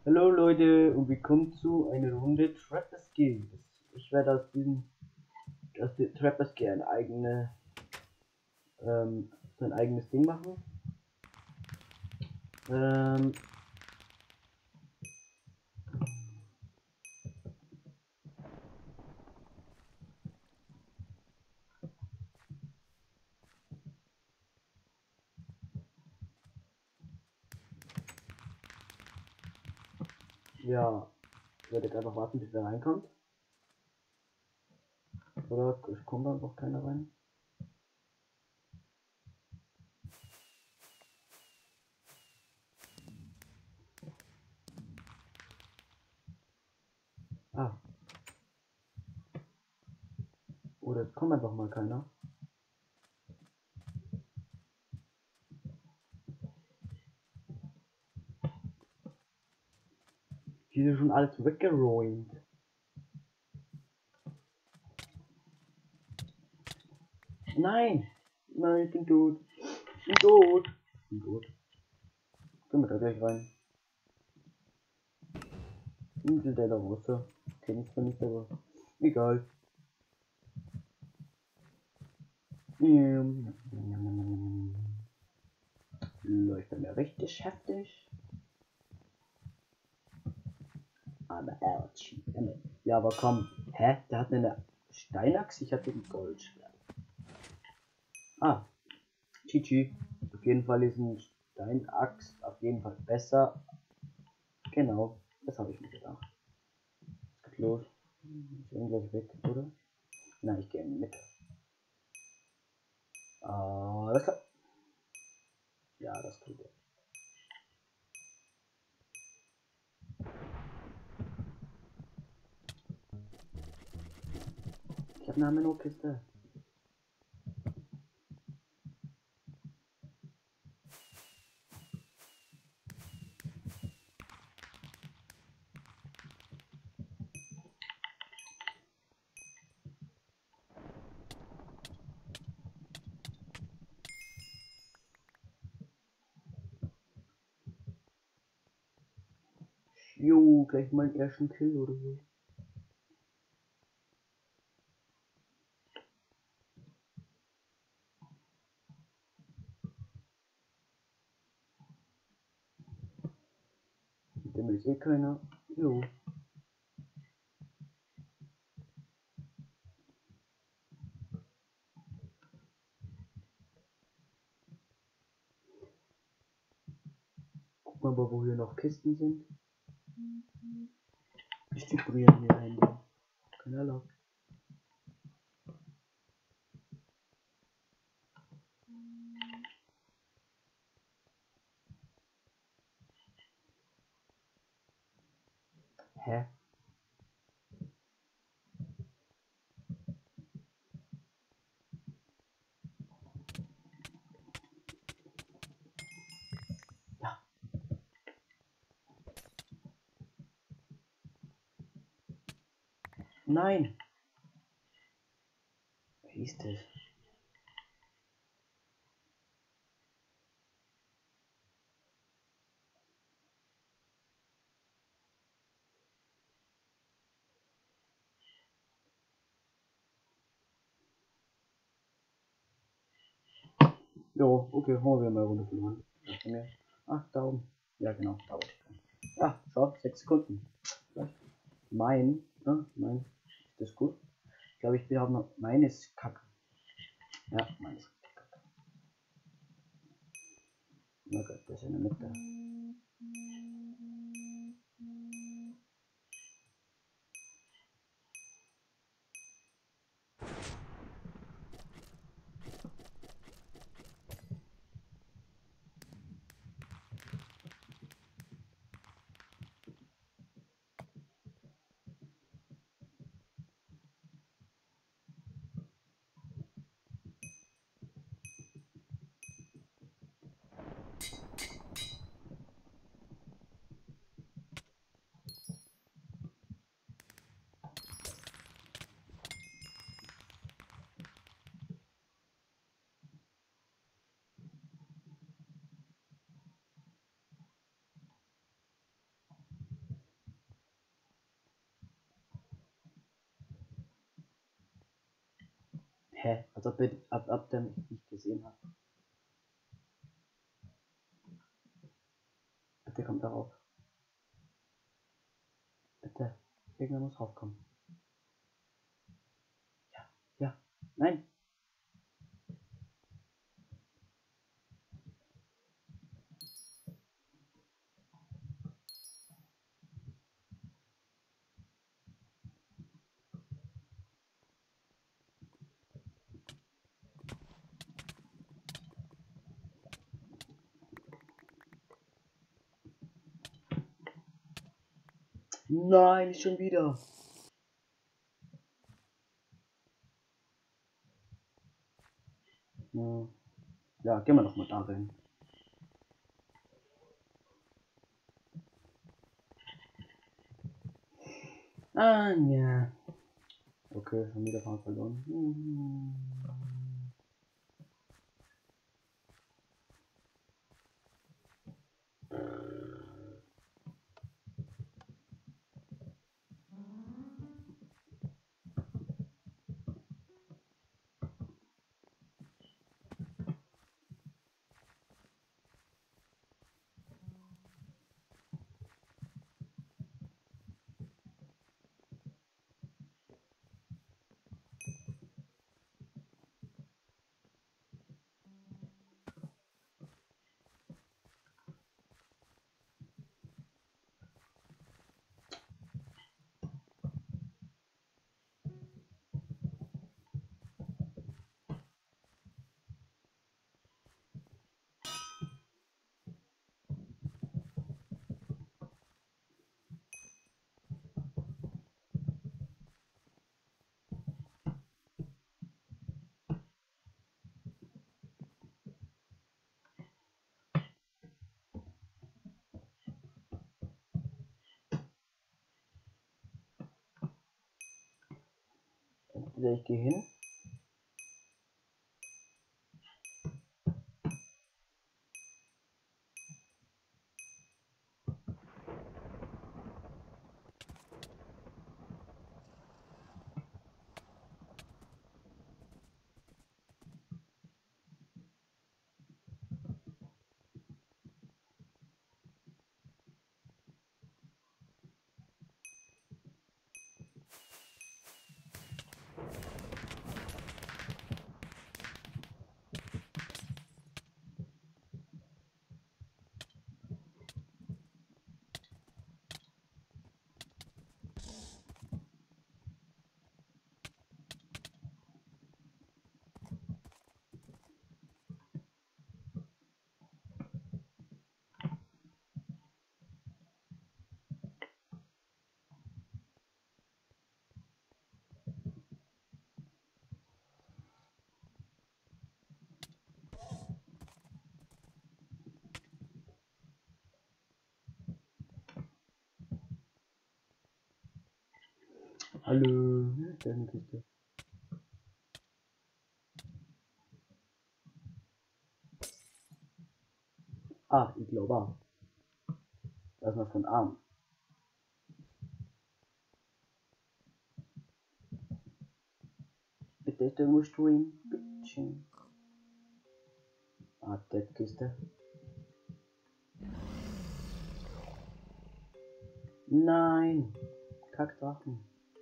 Hallo Leute und willkommen zu einer Runde Trappers Guild. Ich werde aus der Trappers Guild ein eigenes Ding machen. Ähm, ja, ich werde jetzt einfach warten, bis wer reinkommt. Oder es kommt einfach keiner rein. Ah, oder es kommt einfach mal keiner. Hier ist schon alles weggeräumt. Nein! Nein, ich bin tot. Ich bin tot. Ich bin tot. Können wir da gleich rein. Insel der Rosse. Kenn ich zwar nicht, aber egal. Läuft bei mir richtig heftig. Aber ouch. Ja, aber komm. Hä? Der hat eine Steinachs, ich hatte ein Goldschwert. Ah, GG. Auf jeden Fall ist ein Steinaxt auf jeden Fall besser. Genau, das habe ich mir gedacht. Es geht los. Ich bin gleich weg, oder? Nein, ich gehe in die Mitte. Alles klar. Ja, das tut er. Ich habe eine Amino-Kiste. Jo, gleich meinen ersten Kill oder so. Mit dem ist eh keiner. Jo. Guck mal, wo hier noch Kisten sind. Ich vibriere hier Handy. Keiner erlaubt. Hä? Ja. Nein. Wer ist das? Jo, okay, holen wir mal Runde verloren. Ach, da oben. Ja, genau, da oben. Ja, schau, 6 Sekunden. Mein, mein, ist das gut? Ich glaube, ich habe noch, meines Kacke. Ja, meines Kacke. Na gut, das ist in der Mitte. Hä? Als ob ab der mich nicht gesehen hat. Bitte kommt darauf. Bitte. Irgendwer muss raufkommen. Ja. Ja. Nein. Nein, nicht schon wieder. Ja, gehen wir doch mal da rein. Ah, ja. Okay, schon wieder Fahrt verloren. Entweder ich gehe hin. Hallo, da ist eine Kiste. Ah, ich glaube. Das ist noch von Arm. Bitte ist irgendwo Stream. Bitteschön. Ah, der Kiste. Nein. Kackdrachen.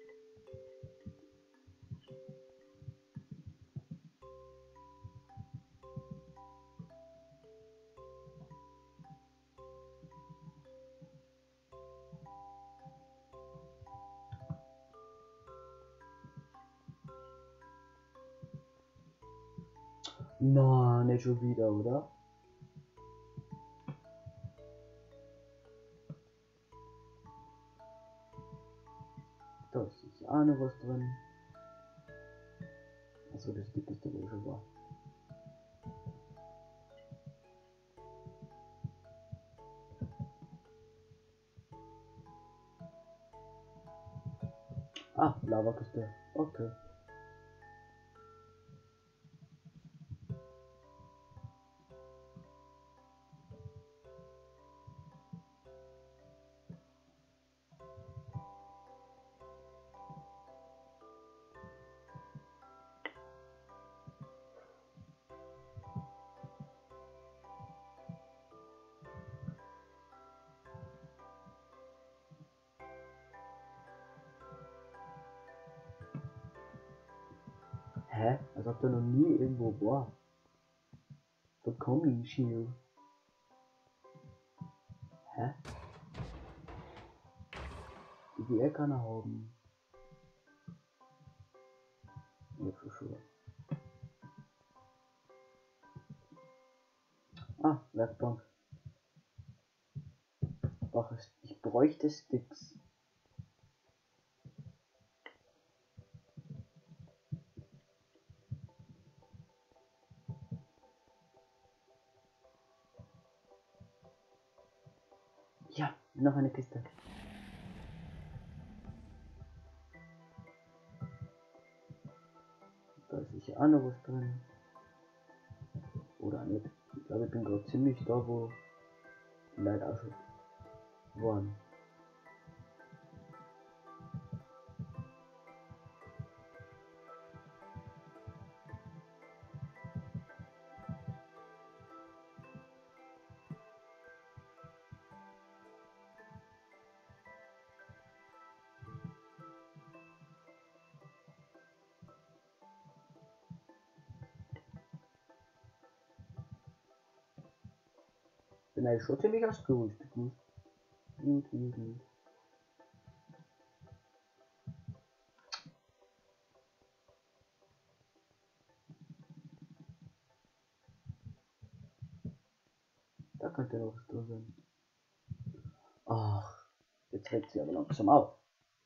No, nicht schon wieder, oder? Da ist ja auch noch was drin. Achso, das ist die Kiste, wo ich schon war. Ah, Lavakiste. Okay. da noch nie irgendwo war. Bekommen Shield. Hä? Die kann er haben. Ja, für sure. Ah, Werkbank. Ach, ich bräuchte Sticks. Ja, noch eine Kiste. Da ist sicher auch noch was drin. Oder nicht. Ich glaube, ich bin gerade ziemlich da, wo die Leute auch schon waren. Bin eigentlich schon ziemlich ausgerüstet. Gut. Da könnte noch was drin sein. Ach, jetzt regt sie aber langsam auf.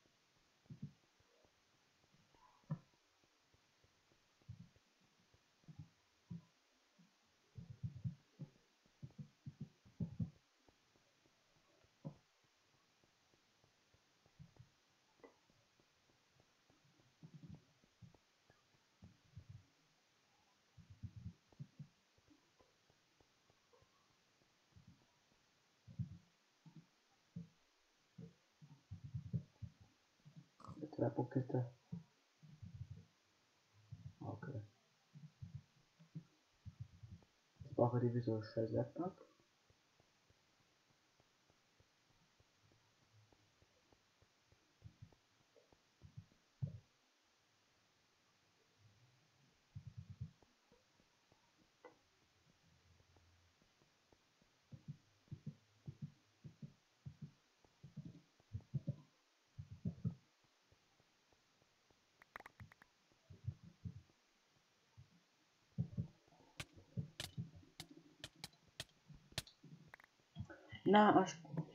Jetzt wäre Kiste. Okay. Jetzt brauche ich die wie so eine scheiß Werkbank. Na, Arsch.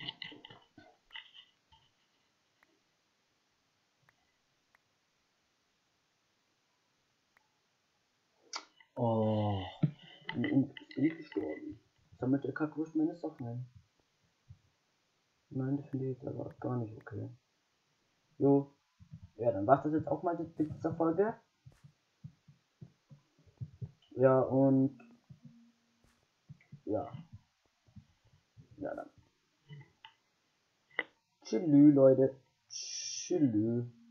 Oh. Und ist gestorben. Sammelt der Kackwurst meine Sachen ein. Nein, das finde ich jetzt aber gar nicht okay. Jo. Ja, dann war's das jetzt auch mal mit dieser Folge. Ja, und ja. Ja, dann. Tschüss, Leute. Tschüss.